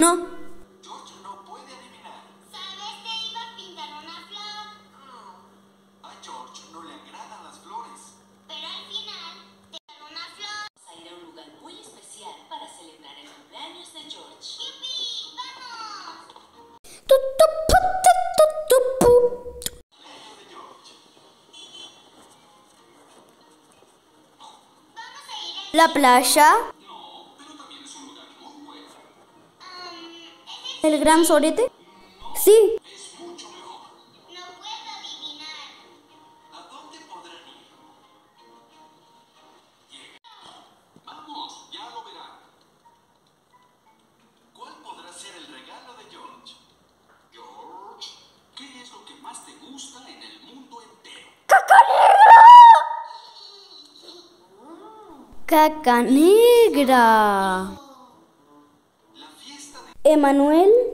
George no puede adivinar. ¿Sabes que iba a pintar una flor? A George no le agradan las flores. Pero al final, te dan una flor. Vamos a ir a un lugar muy especial para celebrar el cumpleaños de George. ¡Yupi! ¡Vamos! Cumpleaños de George. Vamos a ir al... La playa, No, pero también es un lugar muy bueno. ¿es el Gran Sorete. Sí, Es mucho mejor. No puedo adivinar. ¿A dónde podrán ir? Vamos, ya lo verán. ¿Cuál podrá ser el regalo de George? George, ¿qué es lo que más te gusta en el mundo entero? caca negra. La fiesta de... Emanuel